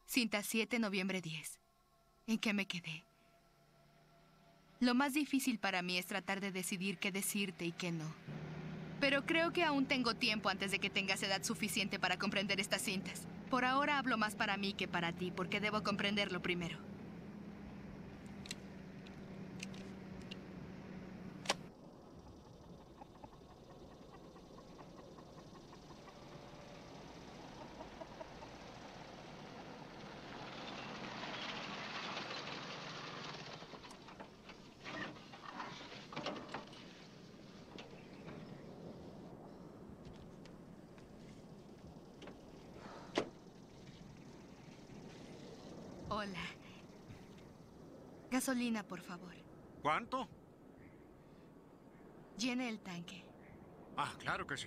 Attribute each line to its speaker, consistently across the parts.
Speaker 1: Cinta 7, noviembre 10. ¿En qué me quedé? Lo más difícil para mí es tratar de decidir qué decirte y qué no. Pero creo que aún tengo tiempo antes de que tengas edad suficiente para comprender estas cintas. Por ahora hablo más para mí que para ti, porque debo comprenderlo primero. Hola. Gasolina, por favor.
Speaker 2: ¿Cuánto?
Speaker 1: Llene el tanque.
Speaker 2: Ah, claro que sí.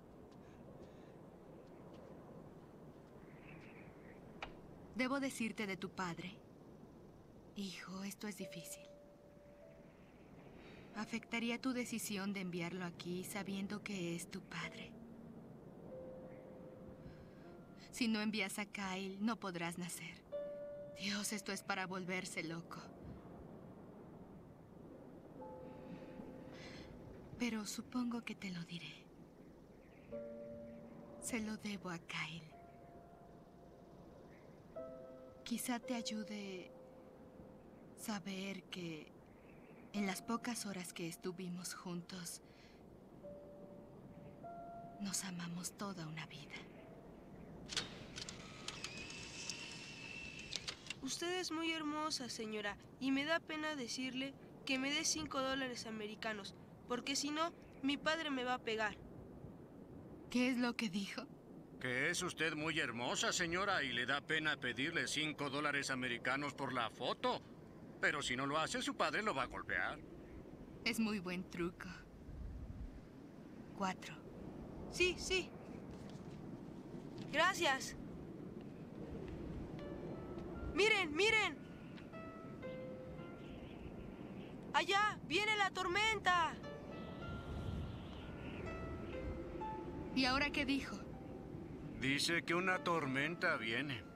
Speaker 1: Debo decirte de tu padre. Hijo, esto es difícil. Afectaría tu decisión de enviarlo aquí sabiendo que es tu padre. Si no envías a Kyle, no podrás nacer. Dios, esto es para volverse loco. Pero supongo que te lo diré. Se lo debo a Kyle. Quizá te ayude saber que en las pocas horas que estuvimos juntos, nos amamos toda una vida.
Speaker 3: Usted es muy hermosa, señora, y me da pena decirle que me dé $5 americanos, porque si no, mi padre me va a pegar.
Speaker 1: ¿Qué es lo que dijo?
Speaker 2: Que es usted muy hermosa, señora, y le da pena pedirle $5 americanos por la foto. Pero si no lo hace, su padre lo va a golpear.
Speaker 1: Es muy buen truco. 4.
Speaker 3: Sí, sí. Gracias. ¡Miren, miren! ¡Allá! ¡Viene la tormenta!
Speaker 1: ¿Y ahora qué dijo?
Speaker 2: Dice que una tormenta viene.